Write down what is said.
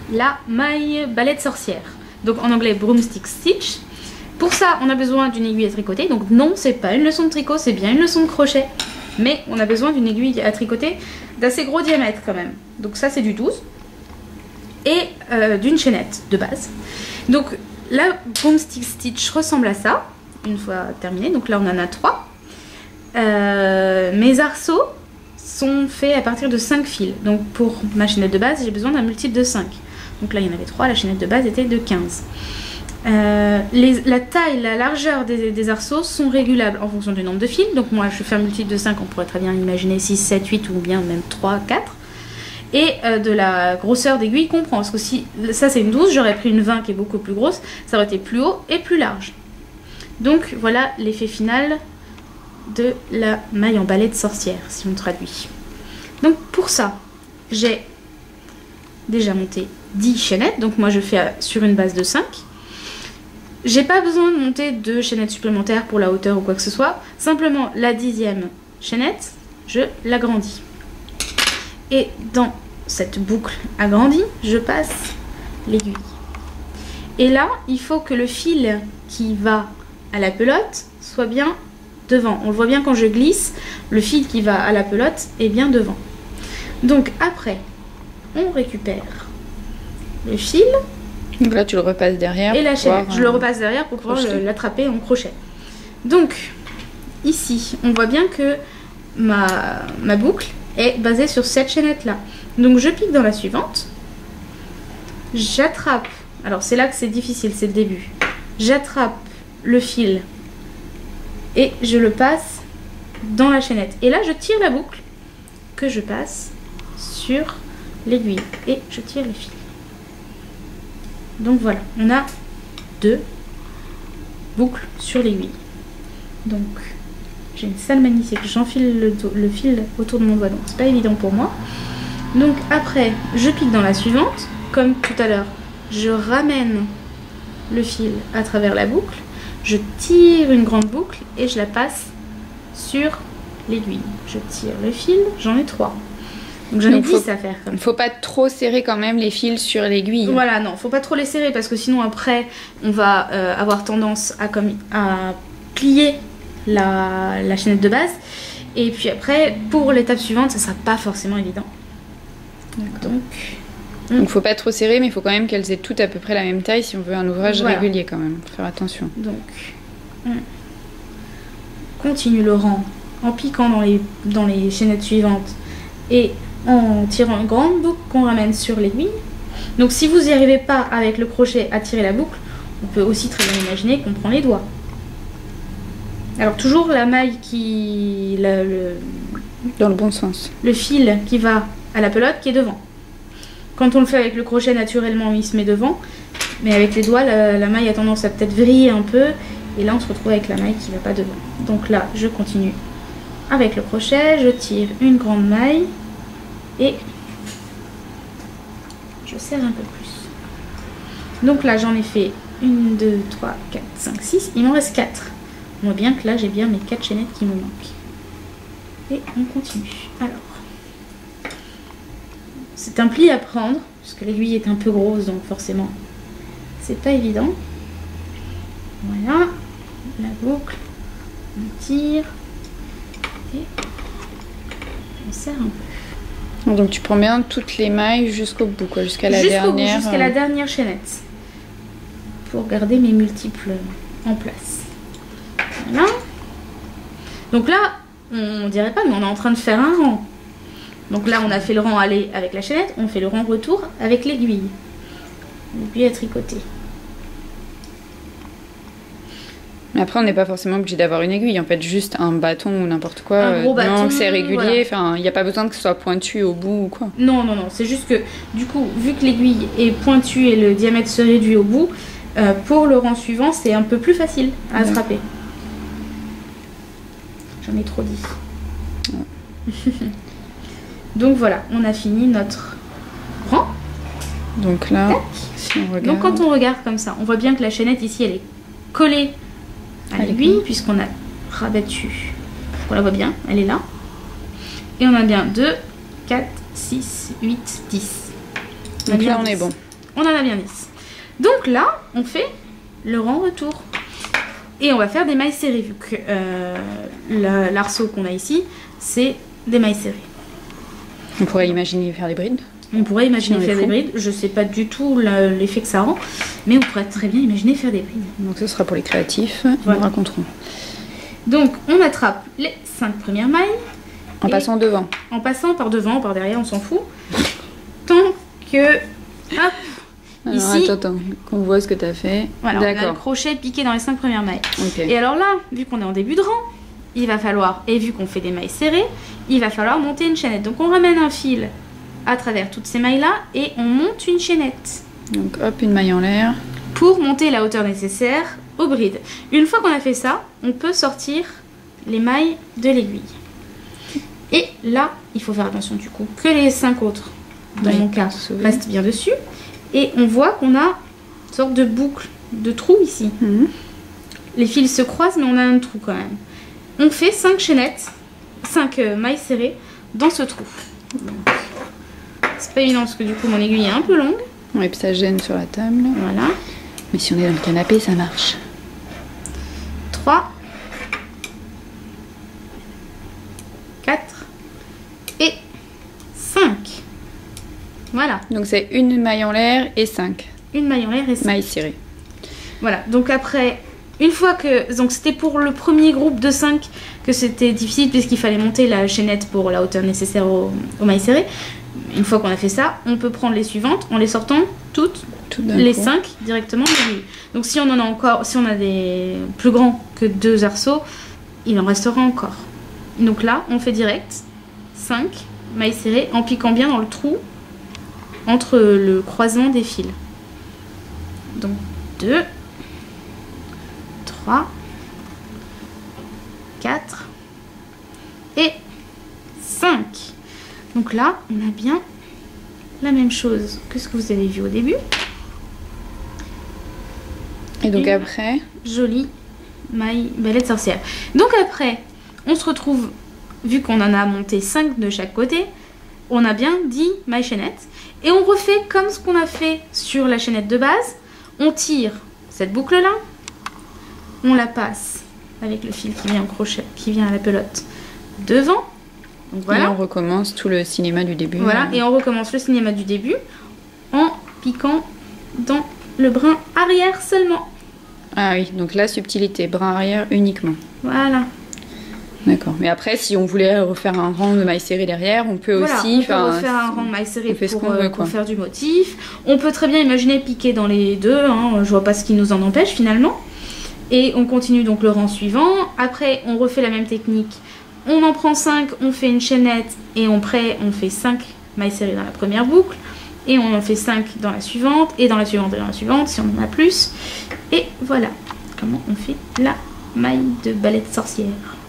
la maille balai de sorcière. Donc en anglais broomstick stitch. Pour ça, on a besoin d'une aiguille à tricoter. Donc non, c'est pas une leçon de tricot, c'est bien une leçon de crochet. Mais on a besoin d'une aiguille à tricoter d'assez gros diamètre quand même. Donc ça, c'est du 12. Et d'une chaînette de base. Donc la broomstick stitch ressemble à ça, une fois terminé. Donc là, on en a 3. Mes arceaux sont faits à partir de 5 fils. Donc pour ma chaînette de base, j'ai besoin d'un multiple de 5. Donc là, il y en avait 3, la chaînette de base était de 15. La taille, la largeur des arceaux sont régulables en fonction du nombre de fils. Donc moi, je fais un multiple de 5, on pourrait très bien imaginer 6, 7, 8 ou bien même 3, 4. Et de la grosseur d'aiguille qu'on prend. Parce que si ça c'est une 12, j'aurais pris une 20 qui est beaucoup plus grosse, ça aurait été plus haut et plus large. Donc voilà l'effet final de la maille en balai de sorcière, si on traduit. Donc pour ça, j'ai déjà monté 10 chaînettes. Donc moi je fais sur une base de 5. J'ai pas besoin de monter 2 chaînettes supplémentaires pour la hauteur ou quoi que ce soit. Simplement la 10e chaînette, je l'agrandis. Et dans cette boucle agrandie, je passe l'aiguille. Et là, il faut que le fil qui va à la pelote soit bien devant. On le voit bien quand je glisse, le fil qui va à la pelote est bien devant. Donc après, on récupère le fil. Donc là, tu le repasses derrière. Et la chaînette. Je le repasse derrière pour pouvoir l'attraper en crochet. Donc, ici, on voit bien que ma boucle est basée sur cette chaînette là. Donc je pique dans la suivante, j'attrape, alors c'est là que c'est difficile, c'est le début, j'attrape le fil et je le passe dans la chaînette et là je tire la boucle que je passe sur l'aiguille et je tire le fil. Donc voilà, on a 2 boucles sur l'aiguille. Donc j'ai une sale manie, c'est que j'enfile le fil autour de mon doigt, donc c'est pas évident pour moi. Donc après, je pique dans la suivante, comme tout à l'heure, je ramène le fil à travers la boucle, je tire une grande boucle et je la passe sur l'aiguille. Je tire le fil, j'en ai 3. Donc j'en ai 10 à faire. Il ne faut pas trop serrer quand même les fils sur l'aiguille. Voilà, non, faut pas trop les serrer parce que sinon après, on va avoir tendance à plier la chaînette de base et puis après pour l'étape suivante ça sera pas forcément évident. Donc faut pas trop serrer, mais il faut quand même qu'elles aient toutes à peu près la même taille si on veut un ouvrage régulier quand même, faut faire attention. Donc on continue le rang en piquant dans les chaînettes suivantes et en tirant une grande boucle qu'on ramène sur l'aiguille. Donc si vous n'y arrivez pas avec le crochet à tirer la boucle, on peut aussi très bien imaginer qu'on prend les doigts. Alors toujours la maille qui... dans le bon sens. Le fil qui va à la pelote qui est devant. Quand on le fait avec le crochet, naturellement, il se met devant. Mais avec les doigts, la maille a tendance à peut-être vriller un peu. Et là, on se retrouve avec la maille qui ne va pas devant. Donc là, je continue avec le crochet. Je tire une grande maille. Et je serre un peu plus. Donc là, j'en ai fait 1, 2, 3, 4, 5, 6. Il m'en reste 4. On voit bien que là j'ai bien mes 4 chaînettes qui me manquent. Et on continue. Alors, c'est un pli à prendre, puisque l'aiguille est un peu grosse, donc forcément, c'est pas évident. Voilà, la boucle, on tire, et on serre un peu. Donc tu prends bien toutes les mailles jusqu'au bout, quoi, jusqu'à la dernière. Jusqu'à la dernière chaînette, pour garder mes multiples en place. Voilà. Donc là, on dirait pas, mais on est en train de faire un rang. Donc là, on a fait le rang aller avec la chaînette, on fait le rang retour avec l'aiguille. L'aiguille à tricoter. Mais après, on n'est pas forcément obligé d'avoir une aiguille. En fait, juste un bâton ou n'importe quoi. Un gros bâton. Non, c'est régulier. Voilà. Enfin, il n'y a pas besoin que ce soit pointu au bout ou quoi. Non, non, non. C'est juste que, du coup, vu que l'aiguille est pointue et le diamètre se réduit au bout, pour le rang suivant, c'est un peu plus facile à attraper. J'en ai trop dit. Ouais. Donc voilà, on a fini notre rang. Donc là, si on regarde... Donc quand on regarde comme ça, on voit bien que la chaînette ici, elle est collée à l'aiguille, puisqu'on a rabattu. On la voit bien, elle est là. Et on a bien 2, 4, 6, 8, 10. Donc là, on est bon. On en a bien 10. Donc là, on fait le rang retour. Et on va faire des mailles serrées, vu que l'arceau qu'on a ici, c'est des mailles serrées. On pourrait imaginer faire des brides. On pourrait imaginer Si on faire les des fout. brides. Je sais pas du tout l'effet que ça rend, mais on pourrait très bien imaginer faire des brides. Donc ce sera pour les créatifs, Voilà. ils raconteront. Donc on attrape les 5 premières mailles, En Et- passant devant. en passant par devant, par derrière, on s'en fout. Tant que... Hop, Alors Ici- attends, qu'on voit ce que tu as fait. voilà, on a le D'accord. crochet piqué dans les 5 premières mailles. Ok. Et alors là, vu qu'on est en début de rang, il va falloir, et vu qu'on fait des mailles serrées, il va falloir monter une chaînette. Donc on ramène un fil à travers toutes ces mailles-là et on monte une chaînette Donc hop, une maille en l'air. pour monter la hauteur nécessaire au bride. Une fois qu'on a fait ça, on peut sortir les mailles de l'aiguille. Et là, il faut faire attention du coup que les 5 autres, dans Oui, mon cas, sauver. restent bien dessus. Et on voit qu'on a une sorte de boucle, de trou ici. Mhm. Les fils se croisent, mais on a un trou quand même. On fait 5 chaînettes, 5 mailles serrées dans ce trou. C'est pas évident parce que du coup mon aiguille est un peu longue. Ouais, puis ça gêne sur la table. Voilà. Mais si on est dans le canapé, ça marche. 3, 4 et 5. Voilà. Donc c'est une maille en l'air et 5 Une maille en l'air et 5. mailles serrées. Voilà. Donc après, une fois que... Donc c'était pour le premier groupe de 5 que c'était difficile puisqu'il fallait monter la chaînette pour la hauteur nécessaire aux mailles serrées. Une fois qu'on a fait ça, on peut prendre les suivantes en les sortant toutes, Tout d'un les coup. 5 directement de l'aiguille. Donc si on en a encore, si on a des plus grands que 2 arceaux, il en restera encore. Donc là, on fait direct 5 mailles serrées en piquant bien dans le trou entre le croisement des fils. Donc 2, 3, 4 et 5. Donc là, on a bien la même chose que ce que vous avez vu au début. Et donc Et- après, Jolie maille balai sorcière. Donc après, on se retrouve, vu qu'on en a monté 5 de chaque côté, on a bien 10 mailles chaînettes. Et on refait comme ce qu'on a fait sur la chaînette de base. On tire cette boucle-là, on la passe avec le fil qui vient au crochet, qui vient à la pelote devant. Donc et voilà. on recommence tout le cinéma du début. Voilà, et on recommence le cinéma du début en piquant dans le brin arrière seulement. Ah oui, donc la subtilité, brin arrière uniquement. Voilà. D'accord. Mais après, si on voulait refaire un rang de mailles serrées derrière, on peut Voilà, aussi. on peut refaire un rang de mailles serrées on fait ce pour, qu'on veut, pour quoi. faire du motif. On peut très bien imaginer piquer dans les deux, hein, je vois pas ce qui nous en empêche finalement. Et on continue donc le rang suivant. Après, on refait la même technique. On en prend 5, on fait une chaînette et on fait 5 mailles serrées dans la première boucle. Et on en fait 5 dans la suivante, et dans la suivante, et dans la suivante, si on en a plus. Et voilà comment on fait la maille de balai de sorcière.